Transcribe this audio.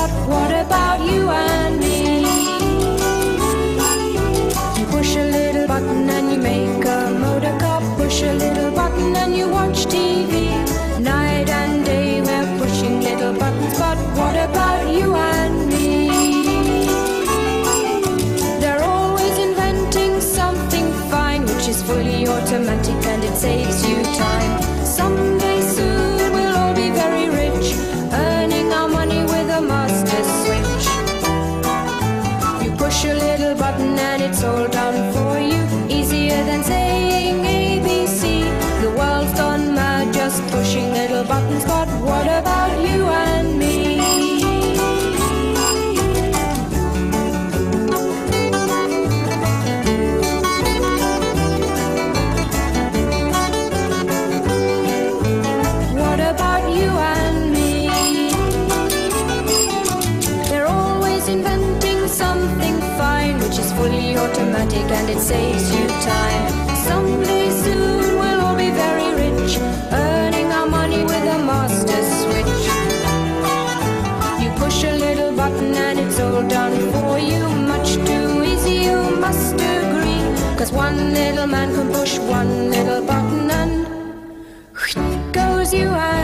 but what about you and me? You push a little button and you make a motor car. Push a little button and you watch TV. Night and day we're pushing little buttons, but what about you and me? They're always inventing something fine, which is fully automatic and it saves you time. Someday soon we'll all be very rich, earning our money with a master switch. You push a little button and it's all done for you, easier than saying ABC. The world's gone mad just pushing little buttons, but what about you and me? What about you and me? They're always inventing something fine, which is fully automatic and it saves you time. Someday soon we'll all be very rich, earning our money with a master switch. You push a little button and it's all done for you, much too easy, you must agree. 'Cause one little man can push one little button and goes you and